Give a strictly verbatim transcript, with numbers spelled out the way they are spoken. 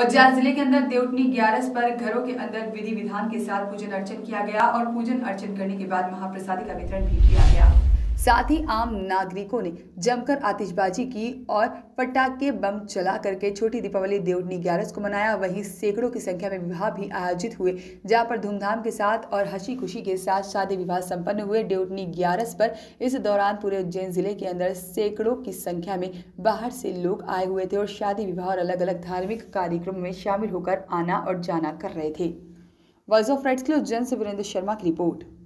उज्जैन जिले के अंदर देवउठनी ग्यारस पर घरों के अंदर विधि विधान के साथ पूजन अर्चन किया गया और पूजन अर्चन करने के बाद महाप्रसादी का वितरण भी किया गया। साथ ही आम नागरिकों ने जमकर आतिशबाजी की और पटाखे बम चला करके छोटी दीपावली देवउठनी ग्यारस को मनाया। वहीं सैकड़ों की संख्या में विवाह भी आयोजित हुए, जहां पर धूमधाम के साथ और हंसी खुशी के साथ शादी विवाह संपन्न हुए। देवउठनी ग्यारस पर इस दौरान पूरे उज्जैन जिले के अंदर सैकड़ों की संख्या में बाहर से लोग आए हुए थे और शादी विवाह और अलग अलग धार्मिक कार्यक्रमों में शामिल होकर आना और जाना कर रहे थे। वॉइस ऑफ राइट्स के लिए उज्जैन से वीरेंद्र शर्मा की रिपोर्ट।